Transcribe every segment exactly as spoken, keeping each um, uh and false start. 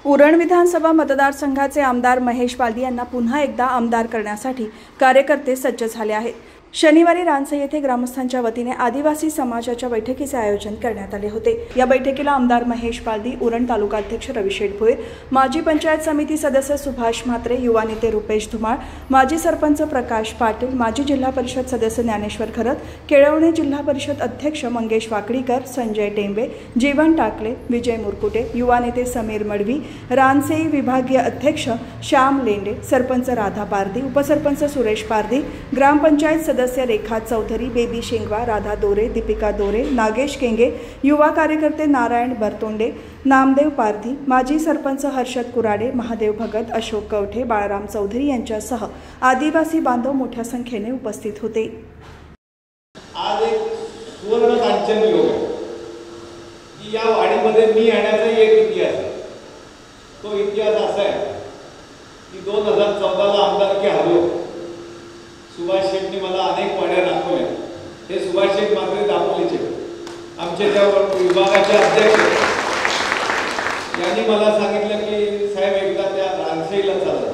उरण विधानसभा मतदारसंघाचे आमदार महेश बालदी यांना पुन्हा एकदा आमदार करण्यासाठी कार्यकर्ते सज्ज झाले आहेत। शनिवारी रानसई येथे ग्रामस्थांच्या वतीने आदिवासी समाजाच्या बैठकीचे आयोजन करण्यात आले होते। या बैठकीला आमदार महेश बालदी, उरण तालुका अध्यक्ष रविशेठ भोईर, माजी पंचायत समिती सदस्य सुभाष म्हात्रे, युवा नेते रुपेश धुमाळ, माजी सरपंच प्रकाश पाटील, माजी जिल्हा परिषद सदस्य ज्ञानेश्वर खरत, केळवणे जिल्हा परिषद अध्यक्ष मंगेश वाकडीकर, संजय टेंबे, जीवन टाकले, विजय मुरकुटे, युवा नेते समीर मडवी, रानसई विभागीय अध्यक्ष श्याम लेंडे, सरपंच राधा पारदी, उपसरपंच सुरेश पारदी, ग्रामपंचायत सदस्य सदस्य रेखा चौधरी, बेबी शेंगवा, राधा दोरे, दीपिका दोरे, नागेश केंगे, युवा कार्यकर्ते नारायण बरतोंडे, नामदेव पारधी, माजी सरपंच हर्षद कुराडे, महादेव भगत, अशोक कवठे, बाळराम चौधरी यांच्यासह आदिवासी बांधव मोठ्या संख्येने उपस्थित होते। आज एक सुवर्ण कांचन योग आहे की या वाडीमध्ये मी येण्याचा एक इतिहास आहे। तो इतिहास असा आहे की दोन हजार चौदा ला आमदारकी हरलो। सुभाष शेट्टी मला अनेक वाड्या दाखवल्या। हे सुभाष शेठ मात्र दापोलीचे आमचे त्या विभागाचे अध्यक्ष यांनी मला सांगितलं की साहेब एकदा त्या रानसईला चला।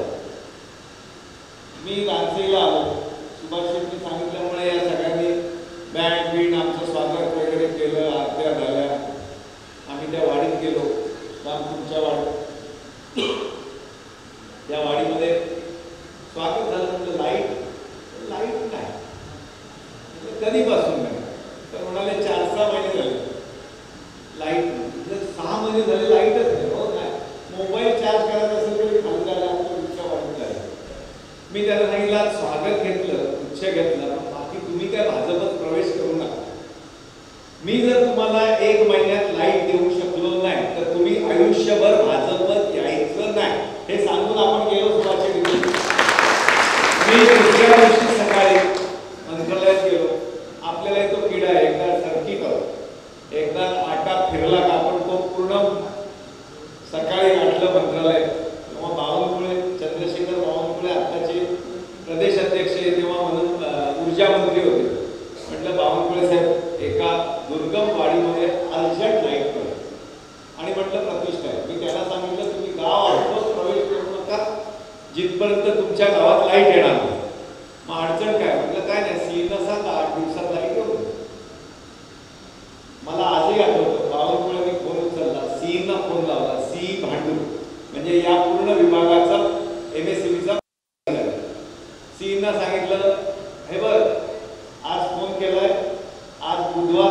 मी रानसईला आलो। सुभाष शेट्टी सांगितल्यामुळे या सगळ्यांनी बँड बीड आमचं स्वागत वगैरे केलं, आरत्या झाल्या। आम्ही त्या वाडीत गेलो, रामपूरच्या वाडीत। त्या वाडीमध्ये स्वागत झालं। म्हणजे लाईट लाईट नाही, कधीपासून नाही तर म्हणाले चार सहा महिने झाले लाईट नाही। सहा महिने झाले लाईटच नाही। हो नाही, मोबाईल चार्ज करायचा असेल तरी खाली जायला रिक्षा वाढून जायला। मी त्याला सांगितलं स्वागत घेतलं, उच्च घेतला, बाकी तुम्ही काय भाजपत प्रवेश करू नका। मी जर तुम्हाला एक महिन्यात लाईट देऊ शकलो नाही तर तुम्ही आयुष्यभर भाजपत यायचं नाही हे सांगून आपण गेलो सुभाषचे विरोधी। मी दुसऱ्या दिवशी सकाळी मंत्रालयात गेलो। आपल्याला तो किडा एकदा सरकी करतो, एकदा आटा फिरला का आपण तो पूर्ण सकाळी गाठलं मंत्रालय। तेव्हा बावनकुळे, चंद्रशेखर बावनकुळे आताचे प्रदेश अध्यक्ष तेव्हा म्हणून ऊर्जा मंत्री होते। म्हटलं बावनकुळे साहेब एका दुर्गम वाडीमध्ये अर्जंट लाईट करा आणि म्हटलं प्रतिष्ठा आहे। मी त्याला सांगितलं तुम्ही गाव आतच प्रवेश करू नका जिथपर्यंत तुमच्या गावात लाईट येणार नाही। मग अडचण काय? म्हटलं काय नाही, सी नसा का आठ दिवसात लाईट येऊ। मला आजही आठवतं बावनकुळेने फोन उचलला, सी ना फोन लावला, सी भांडू म्हणजे या पूर्ण विभागाचा एम एस सी बीचा सी ना सांगितलं हे बघ आज फोन केलाय, आज बुधवार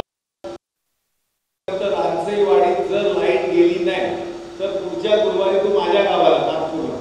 रानसई वाडीत जर लाईट गेली नाही तर पुढच्या गुरुवारी तू माझ्या गावाला नागपूरला।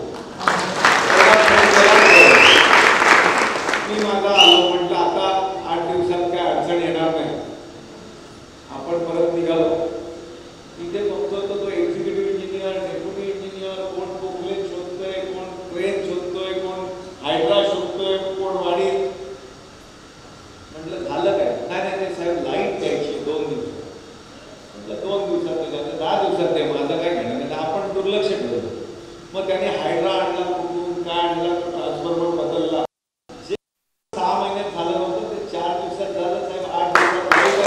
मी माझा आलो, म्हटलं आता आठ दिवसात काय अडचण येणार नाही। आपण परत निघालो। इथे बघतो तो एक्झिक्युटिव्ह इंजिनियर, डेप्युटी इंजिनियर, कोण पोकलेन शोधतोय, कोण ट्रेन शोधतोय, कोण हायड्रा शोधतोय, कोण वाडीत। म्हटलं झालं काय? नाही नाही साहेब लाईट द्यायची दोन दिवस। म्हटलं दोन दिवसात झालं, दहा दिवसात ते माझं काय घेणं नाही। आपण दुर्लक्ष केलं। मग त्याने हायड्रा आणला, कुठून काय आणला, ट्रान्सफॉर्मर बदलला। जे सहा महिन्यात झालं नव्हतं ते चार दिवसात झालं साहेब, आठ दिवसात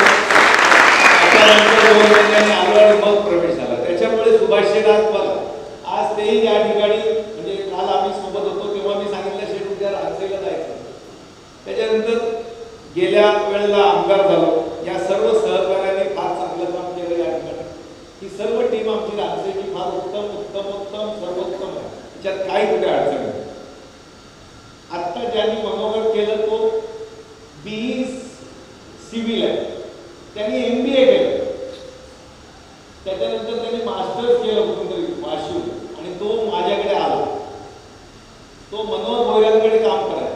दोन महिन्यांनी आलो आणि मग प्रवेश झाला। त्याच्यामुळे सुभाष शेठ आज बघा आज तेही या ठिकाणी म्हणजे काल आम्ही सोबत होतो तेव्हा मी सांगितलं शेठ उद्या रानसईला जायचं। त्याच्यानंतर गेल्या वेळेला आमदार झालो। या सर्व सहकार्याने फार चांगलं काम केलं या ठिकाणी। ही सर्व टीम आमची रानसईची फार उत्तम उत्तम उत्तम सर्वोत्तम आहे, त्याच्यात काही कुठे अडचण नाही। आता ज्यांनी मनोगत केलं तो बी सिव्हिल आहे, त्यांनी एम बी ए केलं, त्याच्यानंतर त्यांनी मास्टर्स केलं कुठूनतरी वाशिव आणि तो माझ्याकडे आला। तो मनोहर भोईरांकडे काम करायचा।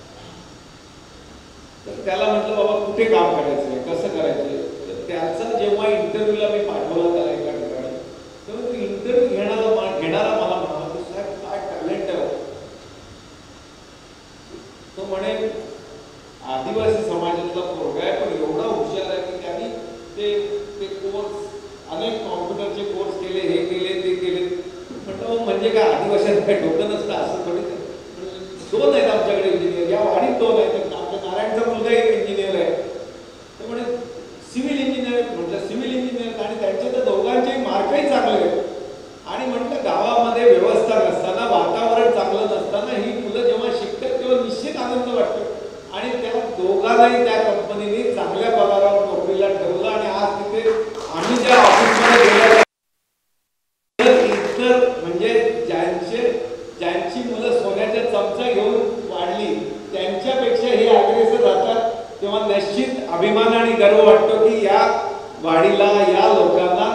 तर त्याला म्हटलं बाबा कुठे काम करायचंय, कसं करायचंय। तर त्याचा जेव्हा इंटरव्ह्यूला मी पाठवला त्याला एका ठिकाणी तेव्हा तो इंटरव्ह्यू घेणारा घेणारा मला म्हणाला साहेब काय टॅलेंट आहे। तो म्हणे आदिवासी समाजातला पोरगा आहे पण एवढा हुशार आहे की त्यांनी ते ते कोर्स अनेक कॉम्प्युटरचे कोर्स केले, हे केले ते केले। म्हटलं म्हणजे काय आदिवासीत काय डोकं नसतं असं थोडी। दोन आहेत आमच्याकडे इंजिनियर, या वाडीत दोन आहेत। आमच्या नारायणचा मुलगा एक इंजिनियर आहे। तर म्हणे सिव्हिल इंजिनियर। म्हटलं सिव्हिल इंजिनियर आणि त्यांचे तर दोघांचे मार्कही चांगले आहेत आणि म्हटलं गावा आनंद वाटतो आणि त्या दोघांनाही त्या कंपनीने चांगल्या पगारावर नोकरीला ठेवलं आणि आज तिथे आम्ही ज्या ऑफिसमध्ये गेलो इतर म्हणजे ज्यांचे ज्यांची मुलं सोन्याच्या चमचा घेऊन वाढली त्यांच्यापेक्षा हे अग्रेसर राहतात तेव्हा निश्चित अभिमान आणि गर्व वाटतो की या वाडीला या लोकांना